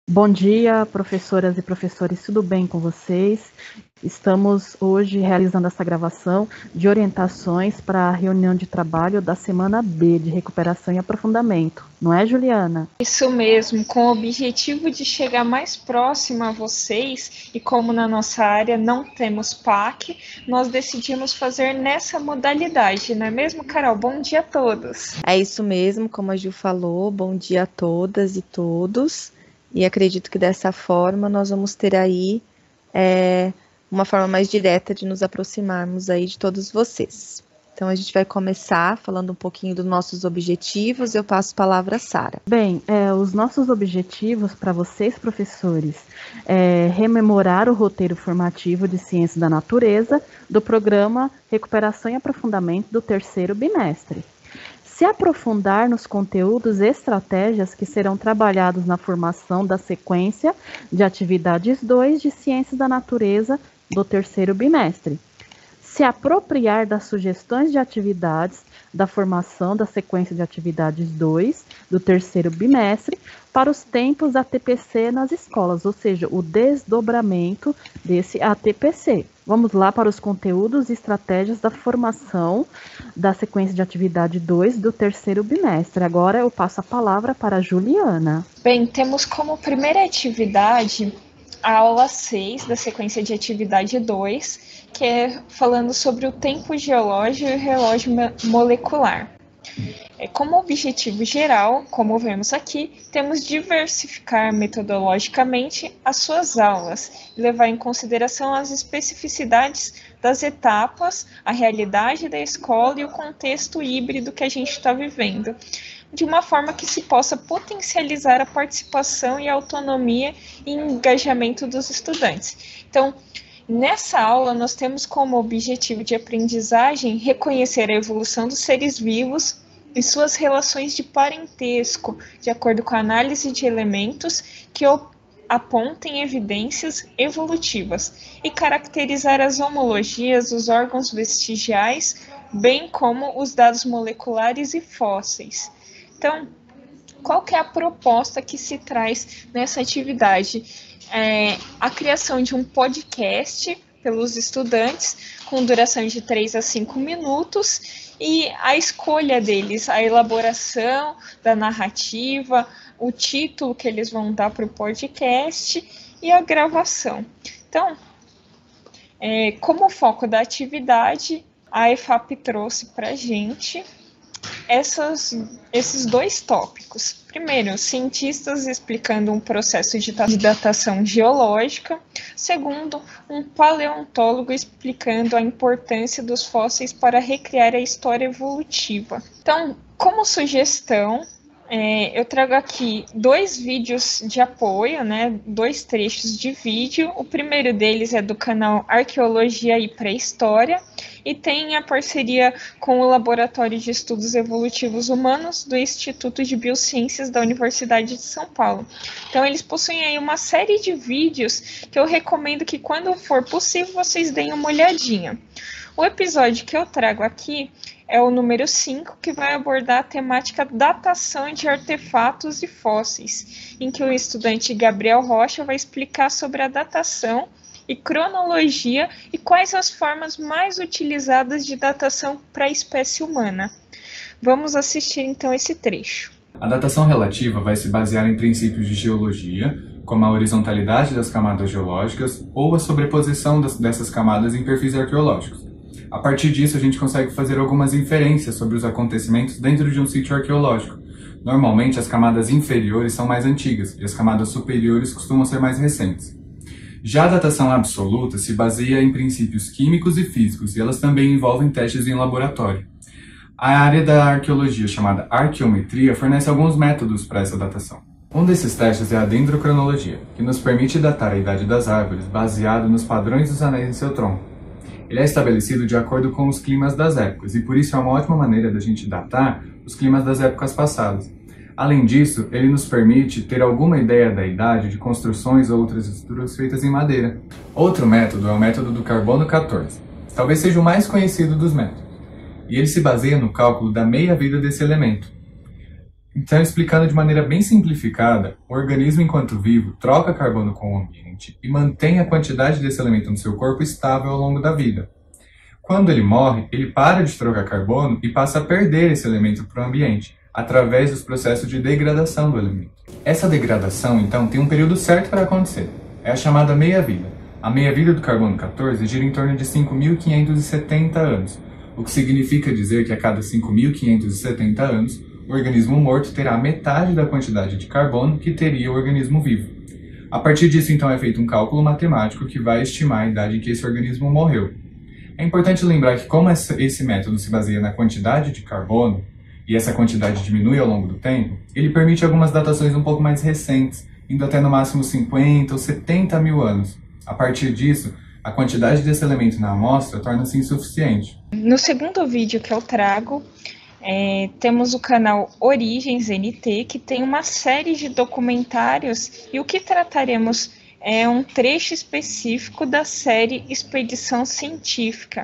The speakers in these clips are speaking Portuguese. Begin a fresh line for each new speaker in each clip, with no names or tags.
Bom dia, professoras e professores, tudo bem com vocês? Estamos hoje realizando essa gravação de orientações para a reunião de trabalho da semana B de recuperação e aprofundamento, não é, Juliana?
Isso mesmo, com o objetivo de chegar mais próximo a vocês, e como na nossa área não temos PAC, nós decidimos fazer nessa modalidade, não é mesmo, Carol? Bom dia a todos!
É isso mesmo, como a Ju falou, bom dia a todas e todos. E acredito que dessa forma nós vamos ter aí uma forma mais direta de nos aproximarmos aí de todos vocês. Então a gente vai começar falando um pouquinho dos nossos objetivos. Eu passo a palavra a Sara.
Bem, os nossos objetivos para vocês, professores, é rememorar o roteiro formativo de Ciências da Natureza do programa Recuperação e Aprofundamento do terceiro bimestre. Se aprofundar nos conteúdos e estratégias que serão trabalhados na formação da sequência de atividades 2 de Ciências da Natureza do terceiro bimestre. Se apropriar das sugestões de atividades da formação da sequência de atividades 2 do terceiro bimestre para os tempos ATPC nas escolas, ou seja, o desdobramento desse ATPC. Vamos lá para os conteúdos e estratégias da formação da sequência de atividade 2 do terceiro bimestre. Agora eu passo a palavra para a Juliana.
Bem, temos como primeira atividade a aula 6 da sequência de atividade 2, que é falando sobre o tempo geológico e o relógio molecular. Como objetivo geral, como vemos aqui, temos diversificar metodologicamente as suas aulas e levar em consideração as especificidades das etapas, a realidade da escola e o contexto híbrido que a gente está vivendo, de uma forma que se possa potencializar a participação e a autonomia e engajamento dos estudantes. Então, nessa aula, nós temos como objetivo de aprendizagem reconhecer a evolução dos seres vivos e suas relações de parentesco, de acordo com a análise de elementos que apontem evidências evolutivas, e caracterizar as homologias dos órgãos vestigiais, bem como os dados moleculares e fósseis. Então, qual que é a proposta que se traz nessa atividade? A criação de um podcast pelos estudantes, com duração de 3 a 5 minutos, e a escolha deles, a elaboração da narrativa, o título que eles vão dar para o podcast e a gravação. Então, como foco da atividade, a EFAP trouxe para a gente esses dois tópicos. Primeiro, cientistas explicando um processo de datação geológica. Segundo, um paleontólogo explicando a importância dos fósseis para recriar a história evolutiva. Então, como sugestão, eu trago aqui 2 vídeos de apoio, 2 trechos de vídeo. O primeiro deles é do canal Arqueologia e Pré-História e tem a parceria com o Laboratório de Estudos Evolutivos Humanos do Instituto de Biociências da Universidade de São Paulo. Então, eles possuem aí uma série de vídeos que eu recomendo que, quando for possível, vocês deem uma olhadinha. O episódio que eu trago aqui é o número 5, que vai abordar a temática datação de artefatos e fósseis, em que o estudante Gabriel Rocha vai explicar sobre a datação e cronologia e quais as formas mais utilizadas de datação para a espécie humana. Vamos assistir então esse trecho.
A datação relativa vai se basear em princípios de geologia, como a horizontalidade das camadas geológicas ou a sobreposição dessas camadas em perfis arqueológicos. A partir disso, a gente consegue fazer algumas inferências sobre os acontecimentos dentro de um sítio arqueológico. Normalmente, as camadas inferiores são mais antigas e as camadas superiores costumam ser mais recentes. Já a datação absoluta se baseia em princípios químicos e físicos, e elas também envolvem testes em laboratório. A área da arqueologia, chamada arqueometria, fornece alguns métodos para essa datação. Um desses testes é a dendrocronologia, que nos permite datar a idade das árvores baseado nos padrões dos anéis em seu tronco. Ele é estabelecido de acordo com os climas das épocas, e por isso é uma ótima maneira da gente datar os climas das épocas passadas. Além disso, ele nos permite ter alguma ideia da idade de construções ou outras estruturas feitas em madeira. Outro método é o método do carbono 14. Talvez seja o mais conhecido dos métodos, e ele se baseia no cálculo da meia-vida desse elemento. Então, explicando de maneira bem simplificada, o organismo enquanto vivo troca carbono com o ambiente e mantém a quantidade desse elemento no seu corpo estável ao longo da vida. Quando ele morre, ele para de trocar carbono e passa a perder esse elemento para o ambiente, através dos processos de degradação do elemento. Essa degradação, então, tem um período certo para acontecer. É a chamada meia-vida. A meia-vida do carbono 14 gira em torno de 5.570 anos, o que significa dizer que a cada 5.570 anos, o organismo morto terá metade da quantidade de carbono que teria o organismo vivo. A partir disso, então, é feito um cálculo matemático que vai estimar a idade em que esse organismo morreu. É importante lembrar que, como esse método se baseia na quantidade de carbono, e essa quantidade diminui ao longo do tempo, ele permite algumas datações um pouco mais recentes, indo até no máximo 50 ou 70 mil anos. A partir disso, a quantidade desse elemento na amostra torna-se insuficiente.
No segundo vídeo que eu trago, temos o canal Origens NT, que tem uma série de documentários, e o que trataremos é um trecho específico da série Expedição Científica,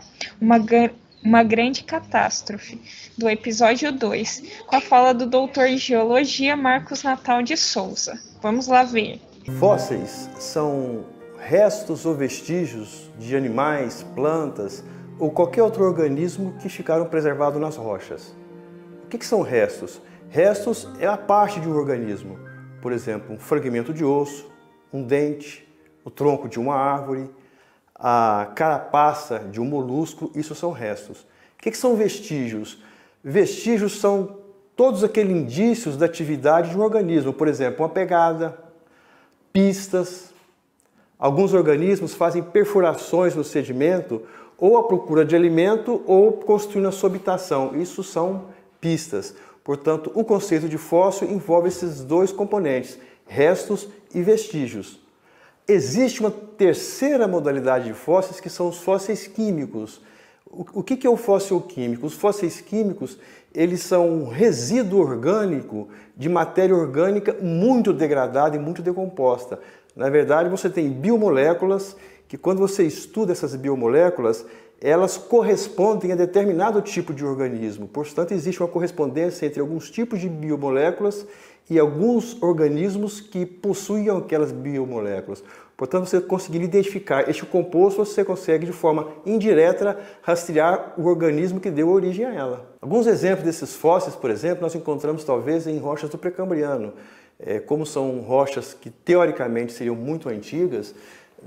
uma grande catástrofe, do episódio 2, com a fala do doutor em Geologia Marcos Natal de Souza. Vamos lá ver.
Fósseis são restos ou vestígios de animais, plantas ou qualquer outro organismo que ficaram preservados nas rochas. O que são restos? Restos é a parte de um organismo, por exemplo, um fragmento de osso, um dente, o tronco de uma árvore, a carapaça de um molusco, isso são restos. O que são vestígios? Vestígios são todos aqueles indícios da atividade de um organismo, por exemplo, uma pegada, pistas. Alguns organismos fazem perfurações no sedimento ou à procura de alimento ou construindo a sua habitação. Isso são pistas. Portanto, o conceito de fóssil envolve esses dois componentes, restos e vestígios. Existe uma terceira modalidade de fósseis, que são os fósseis químicos. O que é o fóssil químico? Os fósseis químicos, eles são um resíduo orgânico de matéria orgânica muito degradada e muito decomposta. Na verdade, você tem biomoléculas que, quando você estuda essas biomoléculas, elas correspondem a determinado tipo de organismo. Portanto, existe uma correspondência entre alguns tipos de biomoléculas e alguns organismos que possuem aquelas biomoléculas. Portanto, você conseguir identificar este composto, você consegue de forma indireta rastrear o organismo que deu origem a ela. Alguns exemplos desses fósseis, por exemplo, nós encontramos talvez em rochas do Pré-Cambriano. Como são rochas que teoricamente seriam muito antigas,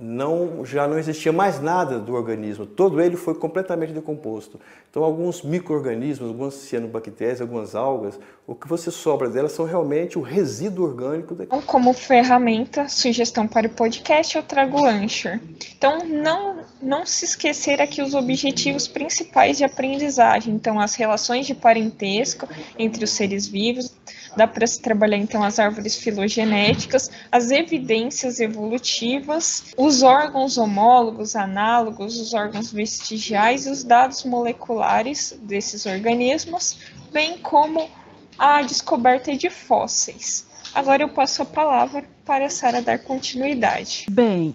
já não existia mais nada do organismo, todo ele foi completamente decomposto. Então, alguns micro-organismos, algumas cianobactérias, algumas algas, o que você sobra delas são realmente o resíduo orgânico.
Como ferramenta, sugestão para o podcast, eu trago o Anchor. Então, não se esquecer aqui os objetivos principais de aprendizagem. Então, as relações de parentesco entre os seres vivos, dá para se trabalhar então as árvores filogenéticas, as evidências evolutivas, os órgãos homólogos, análogos, os órgãos vestigiais e os dados moleculares desses organismos, bem como a descoberta de fósseis. Agora eu passo a palavra para a Sara dar continuidade.
Bem,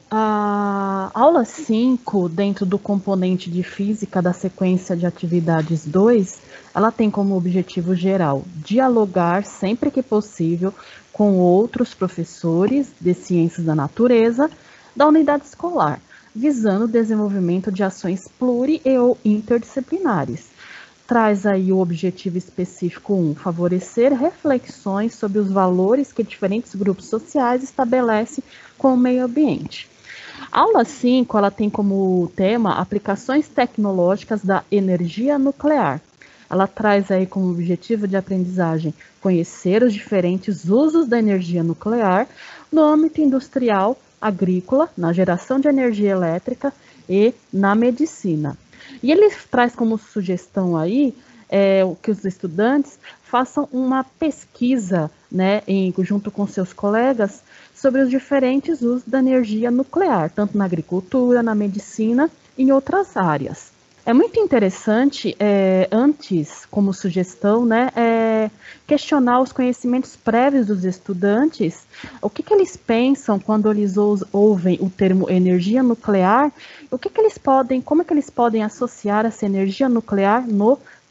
a aula 5, dentro do componente de física da sequência de atividades 2, ela tem como objetivo geral dialogar sempre que possível com outros professores de ciências da natureza da unidade escolar, visando o desenvolvimento de ações pluri- e ou interdisciplinares. Traz aí o objetivo específico 1, favorecer reflexões sobre os valores que diferentes grupos sociais estabelecem com o meio ambiente. A aula 5, ela tem como tema aplicações tecnológicas da energia nuclear. Ela traz aí como objetivo de aprendizagem conhecer os diferentes usos da energia nuclear no âmbito industrial, agrícola, na geração de energia elétrica e na medicina. E ele traz como sugestão aí que os estudantes façam uma pesquisa, né, junto com seus colegas, sobre os diferentes usos da energia nuclear, tanto na agricultura, na medicina e em outras áreas. É muito interessante, antes, como sugestão, né, questionar os conhecimentos prévios dos estudantes, o que eles pensam quando eles ouvem o termo energia nuclear, como é que eles podem associar essa energia nuclear no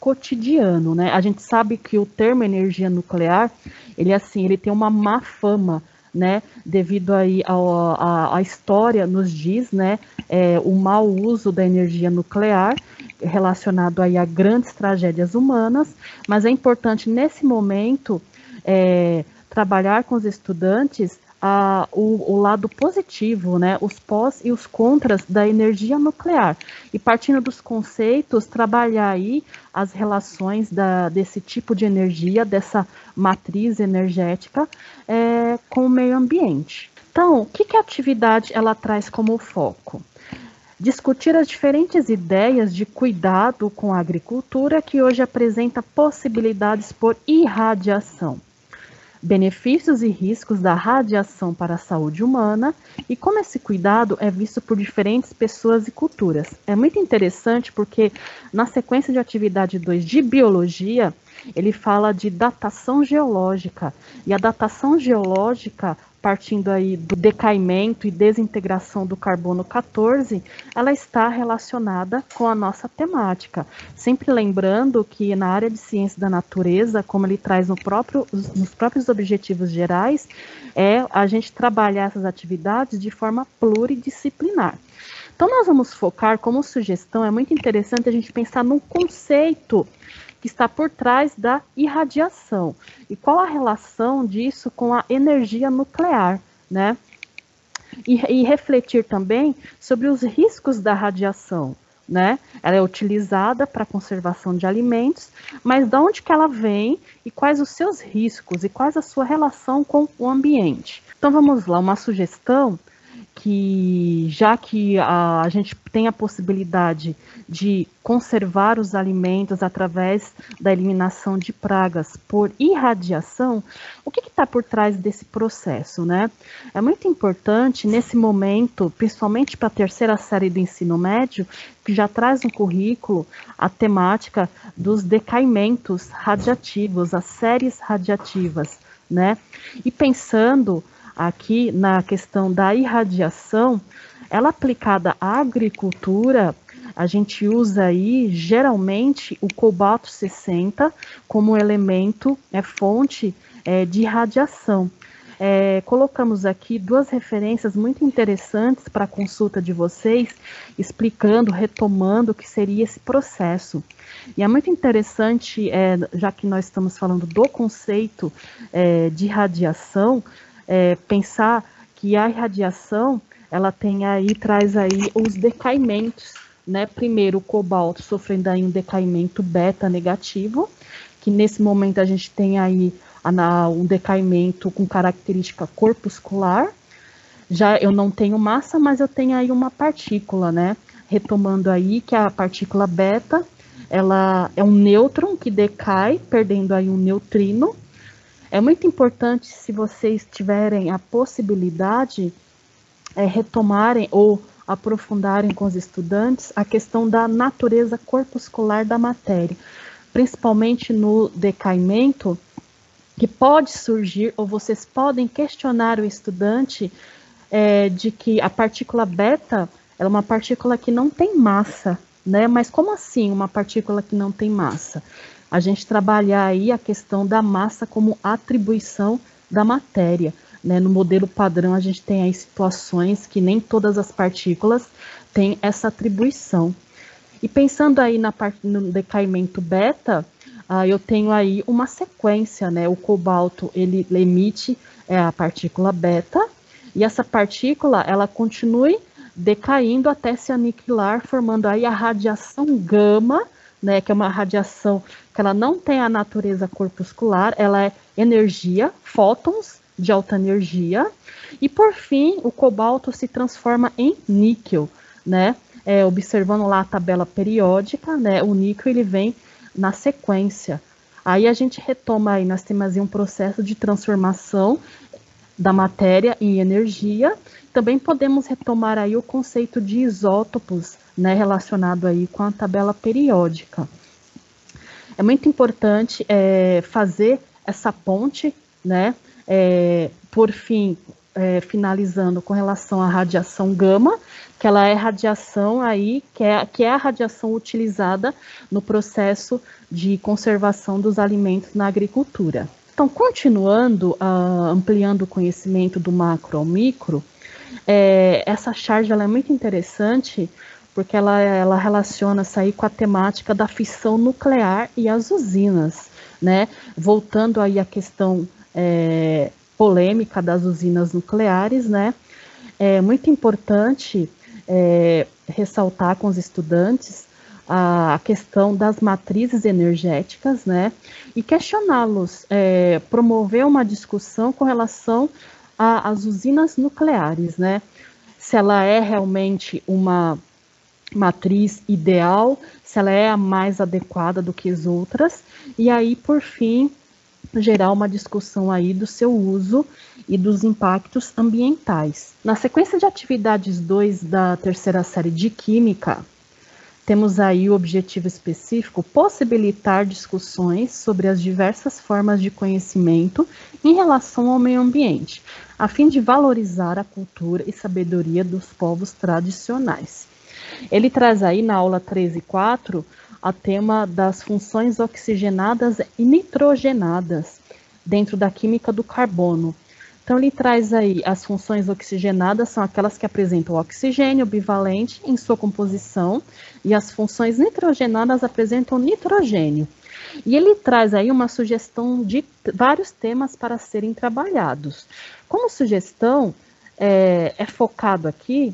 cotidiano, né? A gente sabe que o termo energia nuclear, ele tem uma má fama, né? Devido aí a história nos diz, né? O mau uso da energia nuclear relacionado aí a grandes tragédias humanas, mas é importante nesse momento trabalhar com os estudantes o lado positivo, né, os pós e os contras da energia nuclear. E partindo dos conceitos, trabalhar aí as relações desse tipo de energia, dessa matriz energética com o meio ambiente. Então, o que a atividade ela traz como foco? Discutir as diferentes ideias de cuidado com a agricultura que hoje apresenta possibilidades por irradiação, benefícios e riscos da radiação para a saúde humana e como esse cuidado é visto por diferentes pessoas e culturas. É muito interessante porque na sequência de atividade 2 de biologia, ele fala de datação geológica, e a datação geológica, partindo aí do decaimento e desintegração do carbono 14, ela está relacionada com a nossa temática. Sempre lembrando que na área de ciência da natureza, como ele traz nos próprios objetivos gerais, a gente trabalhar essas atividades de forma pluridisciplinar. Então nós vamos focar, como sugestão, é muito interessante a gente pensar num conceito que está por trás da irradiação. E qual a relação disso com a energia nuclear, né? E refletir também sobre os riscos da radiação, né? Ela é utilizada para a conservação de alimentos, mas de onde que ela vem e quais os seus riscos e quais a sua relação com o ambiente. Então vamos lá, uma sugestão que já que a gente tem a possibilidade de conservar os alimentos através da eliminação de pragas por irradiação, o que está por trás desse processo, né? É muito importante nesse momento, principalmente para a terceira série do ensino médio, que já traz no currículo a temática dos decaimentos radiativos, as séries radiativas, né? E pensando aqui na questão da irradiação, ela aplicada à agricultura, a gente usa aí geralmente o cobalto 60 como elemento, fonte de radiação. Colocamos aqui duas referências muito interessantes para a consulta de vocês, explicando, retomando o que seria esse processo. E é muito interessante, já que nós estamos falando do conceito de radiação, pensar que a irradiação, ela traz aí os decaimentos, né? Primeiro o cobalto sofrendo aí um decaimento beta negativo, que nesse momento a gente tem aí um decaimento com característica corpuscular. Já eu não tenho massa, mas eu tenho aí uma partícula, né? Retomando aí que a partícula beta, ela é um nêutron que decai, perdendo aí um neutrino. É muito importante, se vocês tiverem a possibilidade, retomarem ou aprofundarem com os estudantes a questão da natureza corpuscular da matéria, principalmente no decaimento, que pode surgir, ou vocês podem questionar o estudante de que a partícula beta ela é uma partícula que não tem massa, né? Mas como assim uma partícula que não tem massa? A gente trabalhar aí a questão da massa como atribuição da matéria, né? No modelo padrão a gente tem aí situações que nem todas as partículas têm essa atribuição. E pensando aí no decaimento beta, eu tenho aí uma sequência, né? O cobalto, ele emite a partícula beta, e essa partícula, ela continue decaindo até se aniquilar, formando aí a radiação gama, né, que é uma radiação que ela não tem a natureza corpuscular, ela é energia, fótons de alta energia, e por fim o cobalto se transforma em níquel, né, observando lá a tabela periódica, né, o níquel ele vem na sequência. Aí a gente retoma aí, nós temos aí um processo de transformação da matéria em energia. Também podemos retomar aí o conceito de isótopos, né, relacionado aí com a tabela periódica. É muito importante fazer essa ponte, né, por fim, finalizando com relação à radiação gama, que ela é radiação aí, que é a radiação utilizada no processo de conservação dos alimentos na agricultura. Então, continuando, ampliando o conhecimento do macro ao micro, essa charge ela é muito interessante, porque ela relaciona-se aí com a temática da fissão nuclear e as usinas, né? Voltando aí à questão polêmica das usinas nucleares, né? É muito importante ressaltar com os estudantes a questão das matrizes energéticas, né? E questioná-los, promover uma discussão com relação às usinas nucleares, né? Se ela é realmente uma matriz ideal, se ela é a mais adequada do que as outras, e aí, por fim, gerar uma discussão aí do seu uso e dos impactos ambientais. Na sequência de atividades 2 da terceira série de Química, temos aí o objetivo específico possibilitar discussões sobre as diversas formas de conhecimento em relação ao meio ambiente, a fim de valorizar a cultura e sabedoria dos povos tradicionais. Ele traz aí na aula 13 e 4 a tema das funções oxigenadas e nitrogenadas dentro da química do carbono. Então ele traz aí as funções oxigenadas, são aquelas que apresentam oxigênio bivalente em sua composição, e as funções nitrogenadas apresentam nitrogênio. E ele traz aí uma sugestão de vários temas para serem trabalhados. Como sugestão, é focado aqui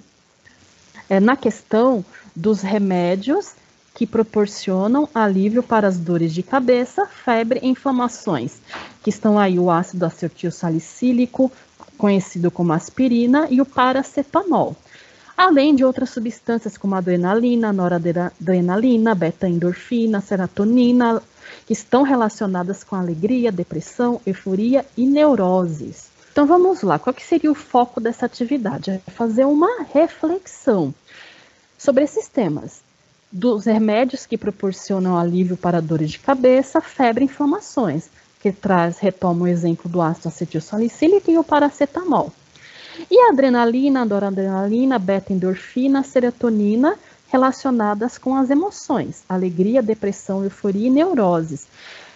na questão dos remédios que proporcionam alívio para as dores de cabeça, febre e inflamações, que estão aí o ácido acetilsalicílico, conhecido como aspirina, e o paracetamol, além de outras substâncias como a adrenalina, noradrenalina, beta-endorfina, serotonina, que estão relacionadas com alegria, depressão, euforia e neuroses. Então vamos lá, qual que seria o foco dessa atividade? É fazer uma reflexão sobre esses temas, dos remédios que proporcionam alívio para dores de cabeça, febre e inflamações, que retoma o exemplo do ácido acetilsalicílico e o paracetamol. E a adrenalina, a noradrenalina, beta-endorfina, serotonina, relacionadas com as emoções, alegria, depressão, euforia e neuroses.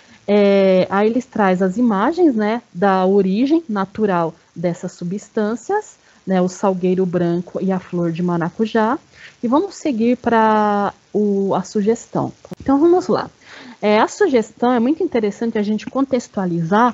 Aí eles trazem as imagens, né, da origem natural dessas substâncias, né, o salgueiro branco e a flor de maracujá, e vamos seguir para a sugestão. Então vamos lá. A sugestão é muito interessante a gente contextualizar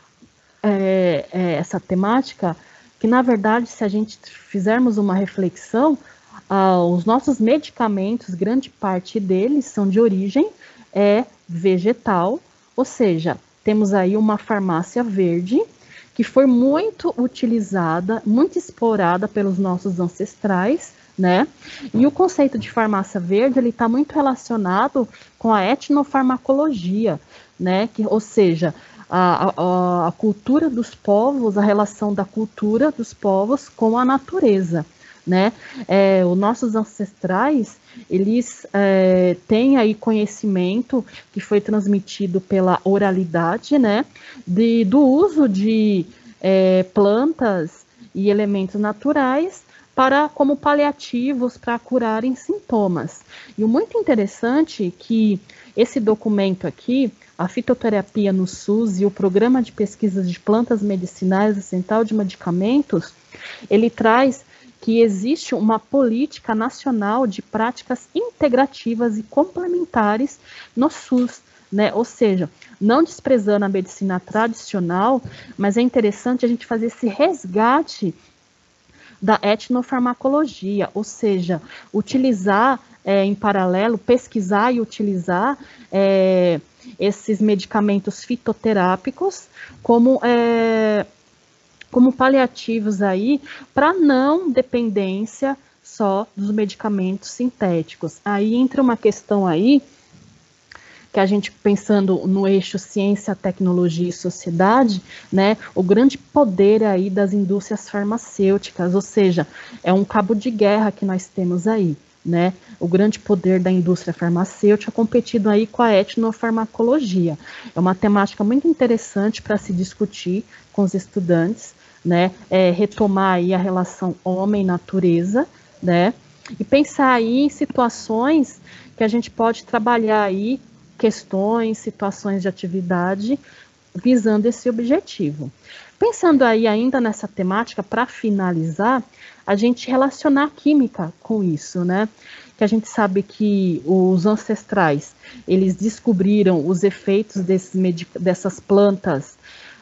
essa temática, que na verdade, se a gente fizermos uma reflexão, os nossos medicamentos, grande parte deles são de origem vegetal, ou seja, temos aí uma farmácia verde que foi muito utilizada, muito explorada pelos nossos ancestrais, né? E o conceito de farmácia verde, ele está muito relacionado com a etnofarmacologia, né? Ou seja, a cultura dos povos, a relação da cultura dos povos com a natureza, né? Os nossos ancestrais, eles têm aí conhecimento que foi transmitido pela oralidade, né? Do uso de plantas e elementos naturais como paliativos para curarem sintomas. E o muito interessante é que esse documento aqui, a fitoterapia no SUS e o Programa de Pesquisas de Plantas Medicinais do Central de Medicamentos, ele traz que existe uma política nacional de práticas integrativas e complementares no SUS, né? Ou seja, não desprezando a medicina tradicional, mas é interessante a gente fazer esse resgate da etnofarmacologia, ou seja, utilizar em paralelo, pesquisar e utilizar esses medicamentos fitoterápicos como paliativos aí para não dependência só dos medicamentos sintéticos. Aí entra uma questão aí que a gente, pensando no eixo ciência, tecnologia e sociedade, né, o grande poder aí das indústrias farmacêuticas, ou seja, é um cabo de guerra que nós temos aí, né, o grande poder da indústria farmacêutica competindo aí com a etnofarmacologia. É uma temática muito interessante para se discutir com os estudantes, né? Retomar aí a relação homem-natureza, né? E pensar aí em situações que a gente pode trabalhar aí, questões, situações de atividade, visando esse objetivo. Pensando aí ainda nessa temática, para finalizar, a gente relacionar a química com isso, né? Que a gente sabe que os ancestrais, eles descobriram os efeitos dessas plantas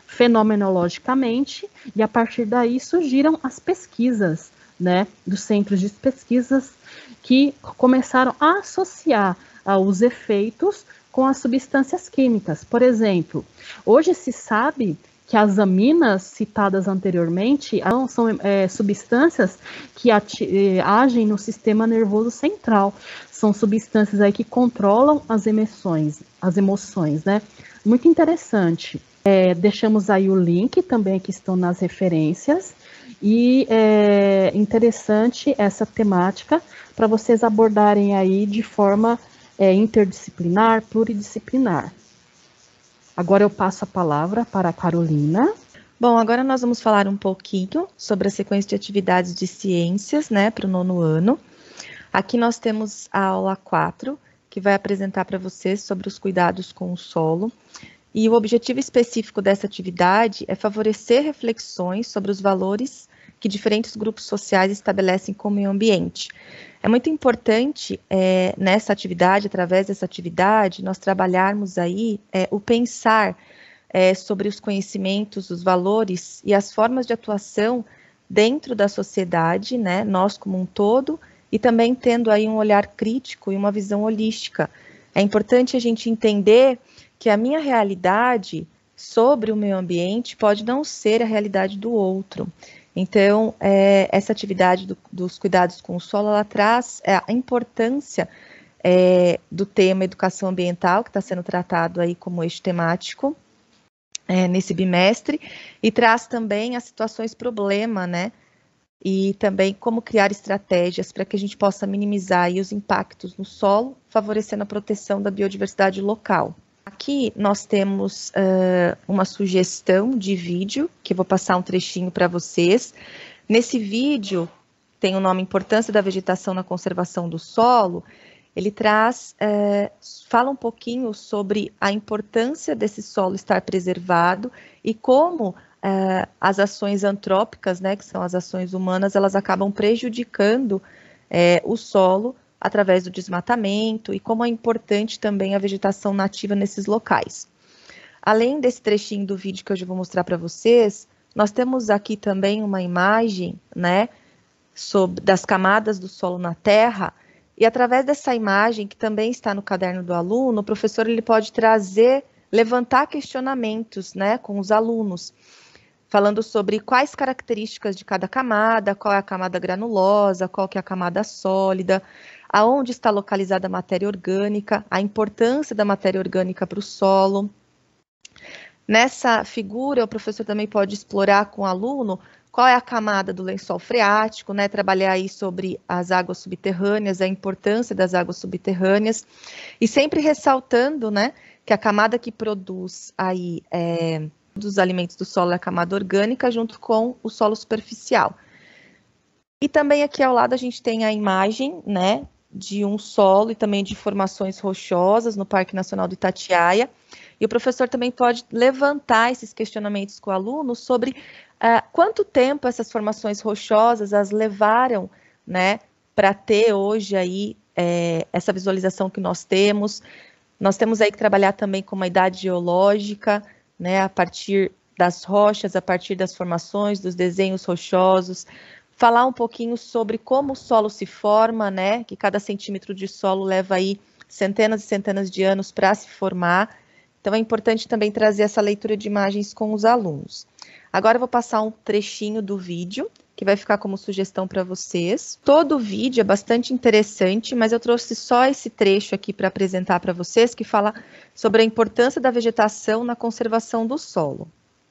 fenomenologicamente, e a partir daí surgiram as pesquisas, né, dos centros de pesquisas que começaram a associar os efeitos com as substâncias químicas. Por exemplo, hoje se sabe que as aminas citadas anteriormente são substâncias que agem no sistema nervoso central. São substâncias aí que controlam as emoções, né? Muito interessante. Deixamos aí o link também que estão nas referências. E é interessante essa temática para vocês abordarem aí de forma interdisciplinar, pluridisciplinar. Agora eu passo a palavra para a Carolina.
Bom, agora nós vamos falar um pouquinho sobre a sequência de atividades de ciências, né, para o 9º ano. Aqui nós temos a aula 4, que vai apresentar para vocês sobre os cuidados com o solo. E o objetivo específico dessa atividade é favorecer reflexões sobre os valores que diferentes grupos sociais estabelecem com o meio ambiente. É muito importante nessa atividade, através dessa atividade, nós trabalharmos aí o pensar sobre os conhecimentos, os valores e as formas de atuação dentro da sociedade, né, nós como um todo, e também tendo aí um olhar crítico e uma visão holística. É importante a gente entender que a minha realidade sobre o meio ambiente pode não ser a realidade do outro. Então, essa atividade dos cuidados com o solo, ela traz a importância do tema educação ambiental, que está sendo tratado aí como eixo temático nesse bimestre, e traz também as situações problema, né? E também como criar estratégias para que a gente possa minimizar aí os impactos no solo, favorecendo a proteção da biodiversidade local. Aqui nós temos uma sugestão de vídeo, que eu vou passar um trechinho para vocês. Nesse vídeo, tem o nome Importância da Vegetação na Conservação do Solo. Ele fala um pouquinho sobre a importância desse solo estar preservado e como as ações antrópicas, né, que são as ações humanas, elas acabam prejudicando o solo através do desmatamento e como é importante também a vegetação nativa nesses locais. Além desse trechinho do vídeo que eu já vou mostrar para vocês, nós temos aqui também uma imagem, né, das camadas do solo na terra, e através dessa imagem, que também está no caderno do aluno, o professor ele pode levantar questionamentos, né, com os alunos, falando sobre quais características de cada camada, qual é a camada granulosa, qual que é a camada sólida, aonde está localizada a matéria orgânica, a importância da matéria orgânica para o solo. Nessa figura, o professor também pode explorar com o aluno qual é a camada do lençol freático, né, trabalhar aí sobre as águas subterrâneas, a importância das águas subterrâneas, e sempre ressaltando, né, que a camada que produz aí dos alimentos do solo é a camada orgânica, junto com o solo superficial. E também aqui ao lado a gente tem a imagem, né, de um solo e também de formações rochosas no Parque Nacional do Itatiaia. E o professor também pode levantar esses questionamentos com o aluno sobre quanto tempo essas formações rochosas as levaram, né, para ter hoje aí essa visualização que nós temos. Nós temos aí que trabalhar também com uma idade geológica, né, a partir das rochas, a partir das formações, dos desenhos rochosos, falar um pouquinho sobre como o solo se forma, né, que cada centímetro de solo leva aí centenas e centenas de anos para se formar. Então é importante também trazer essa leitura de imagens com os alunos. Agora eu vou passar um trechinho do vídeo, que vai ficar como sugestão para vocês. Todo o vídeo é bastante interessante, mas eu trouxe só esse trecho aqui para apresentar para vocês, que fala sobre a importância da vegetação na conservação do solo.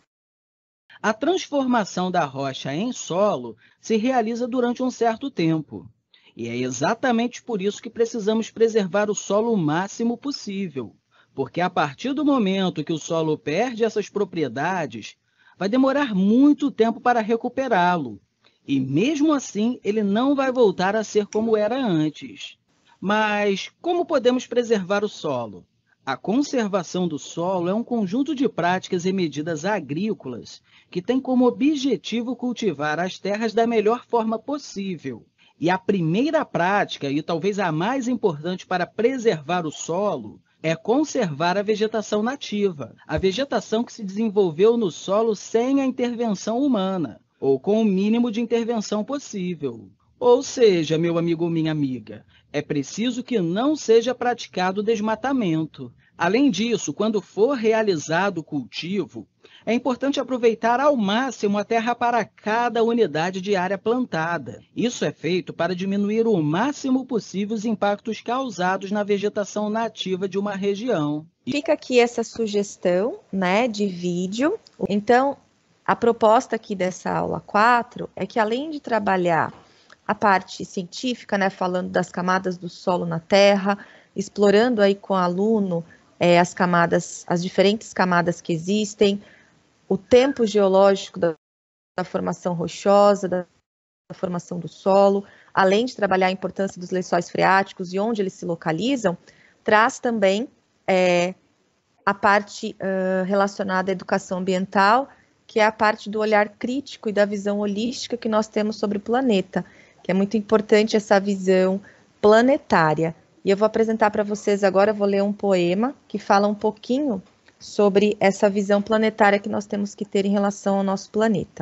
A transformação da rocha em solo se realiza durante um certo tempo. E é exatamente por isso que precisamos preservar o solo o máximo possível. Porque a partir do momento que o solo perde essas propriedades, vai demorar muito tempo para recuperá-lo. E mesmo assim, ele não vai voltar a ser como era antes. Mas como podemos preservar o solo? A conservação do solo é um conjunto de práticas e medidas agrícolas que tem como objetivo cultivar as terras da melhor forma possível. E a primeira prática, e talvez a mais importante para preservar o solo, é conservar a vegetação nativa, a vegetação que se desenvolveu no solo sem a intervenção humana, ou com o mínimo de intervenção possível. Ou seja, meu amigo ou minha amiga, é preciso que não seja praticado desmatamento. Além disso, quando for realizado o cultivo, é importante aproveitar ao máximo a terra para cada unidade de área plantada. Isso é feito para diminuir o máximo possível os impactos causados na vegetação nativa de uma região.
Fica aqui essa sugestão, né, de vídeo. Então, a proposta aqui dessa aula 4 é que, além de trabalhar a parte científica, né, falando das camadas do solo na terra, explorando aí com o aluno as diferentes camadas que existem, o tempo geológico da formação rochosa, da formação do solo, além de trabalhar a importância dos lençóis freáticos e onde eles se localizam, traz também a parte relacionada à educação ambiental, que é a parte do olhar crítico e da visão holística que nós temos sobre o planeta, que é muito importante essa visão planetária. E eu vou apresentar para vocês agora, vou ler um poema que fala um pouquinho sobre essa visão planetária que nós temos que ter em relação ao nosso planeta.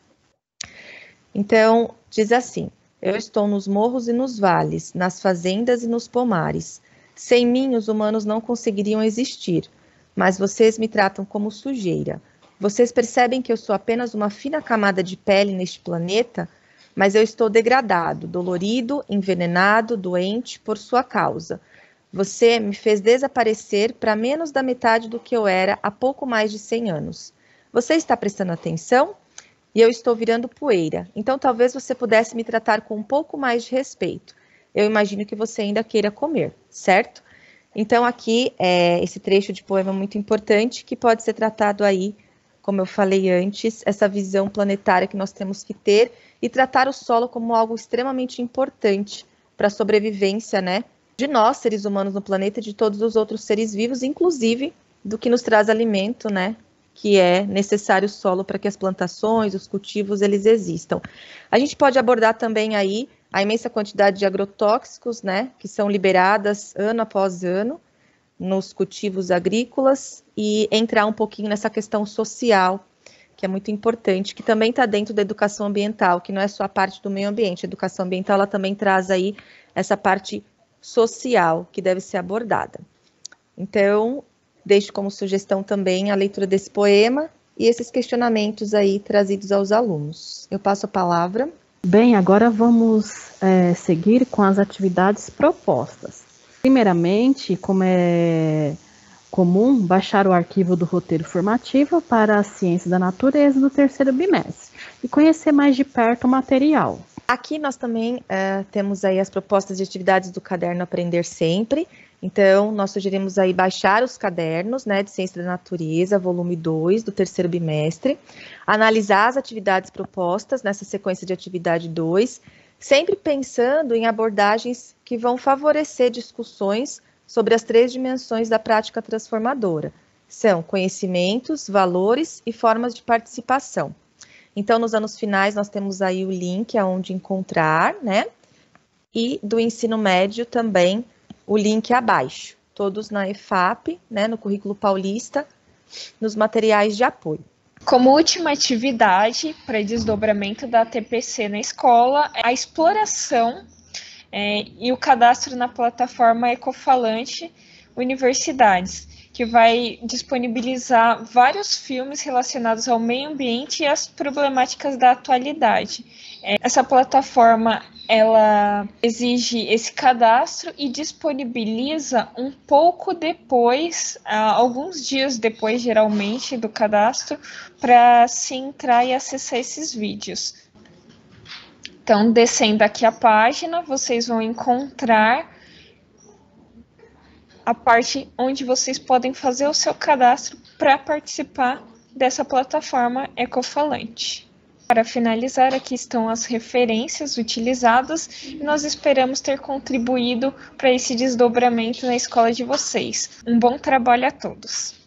Então, diz assim: eu estou nos morros e nos vales, nas fazendas e nos pomares. Sem mim, os humanos não conseguiriam existir, mas vocês me tratam como sujeira. Vocês percebem que eu sou apenas uma fina camada de pele neste planeta, mas eu estou degradado, dolorido, envenenado, doente por sua causa. Você me fez desaparecer para menos da metade do que eu era há pouco mais de 100 anos. Você está prestando atenção? E eu estou virando poeira. Então talvez você pudesse me tratar com um pouco mais de respeito. Eu imagino que você ainda queira comer, certo? Então aqui esse trecho de poema muito importante que pode ser tratado aí, como eu falei antes, essa visão planetária que nós temos que ter e tratar o solo como algo extremamente importante para a sobrevivência, né, de nós, seres humanos no planeta e de todos os outros seres vivos, inclusive do que nos traz alimento, né, que é necessário o solo para que as plantações, os cultivos, eles existam. A gente pode abordar também aí a imensa quantidade de agrotóxicos, né, que são liberadas ano após ano nos cultivos agrícolas e entrar um pouquinho nessa questão social, que é muito importante, que também está dentro da educação ambiental, que não é só a parte do meio ambiente. A educação ambiental, ela também traz aí essa parte social que deve ser abordada. Então, deixo como sugestão também a leitura desse poema e esses questionamentos aí trazidos aos alunos. Eu passo a palavra.
Bem, agora vamos seguir com as atividades propostas. Primeiramente, como é comum, baixar o arquivo do roteiro formativo para a Ciência da Natureza do terceiro bimestre e conhecer mais de perto o material.
Aqui nós também temos aí as propostas de atividades do caderno Aprender Sempre. Então, nós sugerimos aí baixar os cadernos, né, de Ciência da Natureza, volume 2, do terceiro bimestre, analisar as atividades propostas nessa sequência de atividade 2, sempre pensando em abordagens que vão favorecer discussões sobre as 3 dimensões da prática transformadora. São conhecimentos, valores e formas de participação. Então, nos anos finais, nós temos aí o link aonde encontrar, né? E do ensino médio também, o link abaixo. Todos na EFAP, né? No currículo paulista, nos materiais de apoio.
Como última atividade para desdobramento da TPC na escola, a exploração e o cadastro na plataforma Ecofalante Universidades, que vai disponibilizar vários filmes relacionados ao meio ambiente e às problemáticas da atualidade. Essa plataforma, ela exige esse cadastro e disponibiliza um pouco depois, alguns dias depois, geralmente, do cadastro, para se entrar e acessar esses vídeos. Então, descendo aqui a página, vocês vão encontrar a parte onde vocês podem fazer o seu cadastro para participar dessa plataforma Ecofalante. Para finalizar, aqui estão as referências utilizadas e nós esperamos ter contribuído para esse desdobramento na escola de vocês. Um bom trabalho a todos!